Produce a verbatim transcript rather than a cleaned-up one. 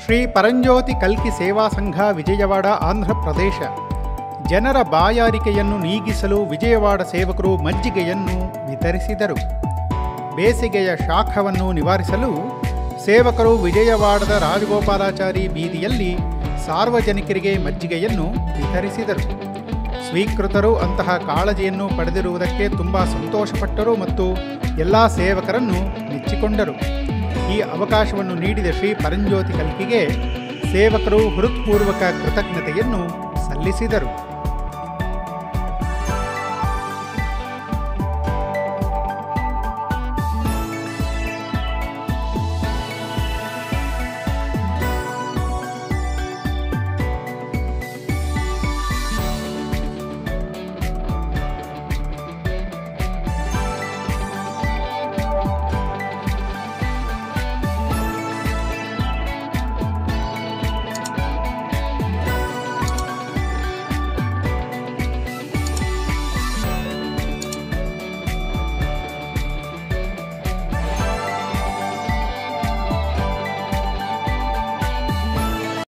ಶ್ರೀ ಪರಂಜ್ಯೋತಿ ಕಲ್ಕಿ ಸೇವಾ ಸಂಘ ವಿಜಯವಾಡ ಆಂಧ್ರ ಪ್ರದೇಶ ಜನರ ಬಾಯಾರಿಕೆಯನ್ನು ನೀಗಿಸಲು ವಿಜಯವಾಡ ಸೇವಕರು ಮಜ್ಜಿಗೆಯನ್ನು ವಿತರಿಸಿದರು. ಬೇಸಿಗೆಯ ಶಾಖವನ್ನು ನಿವಾರಿಸಲು ಸೇವಕರು ವಿಜಯವಾಡದ ರಾಜಗೋಪಾಲಾಚಾರಿ ಬೀದಿಯಲ್ಲಿ ಸಾರ್ವಜನಿಕರಿಗೆ ಮಜ್ಜಿಗೆಯನ್ನು ವಿತರಿಸಿದರು. ಸ್ವೀಕೃತರು ಅಂತಹ ಕಾಳಜಿಯನ್ನು ಪಡೆದಿರುವುದಕ್ಕೆ ತುಂಬ ಸಂತೋಷಪಟ್ಟರು ಮತ್ತು ಎಲ್ಲ ಸೇವಕರನ್ನು ಮೆಚ್ಚಿಕೊಂಡರು. ಈ ಅವಕಾಶವನ್ನು ನೀಡಿದ ಶ್ರೀ ಪರಂಜ್ಯೋತಿ ಕಲ್ಕಿಗೆ ಸೇವಕರು ಹೃತ್ಪೂರ್ವಕ ಕೃತಜ್ಞತೆಯನ್ನು ಸಲ್ಲಿಸಿದರು.